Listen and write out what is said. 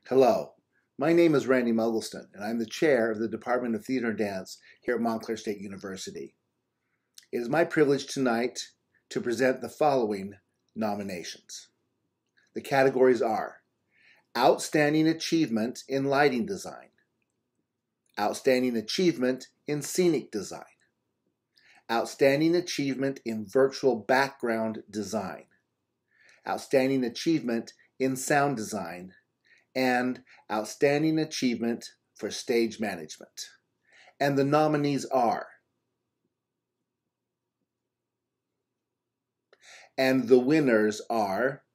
Hello, my name is Randy Muggleston, and I'm the chair of the Department of Theater and Dance here at Montclair State University. It is my privilege tonight to present the following nominations. The categories are Outstanding Achievement in Lighting Design, Outstanding Achievement in Scenic Design, Outstanding Achievement in Virtual Background Design, Outstanding Achievement in Sound Design, and Outstanding Achievement for Stage Management. And the nominees are, and the winners are,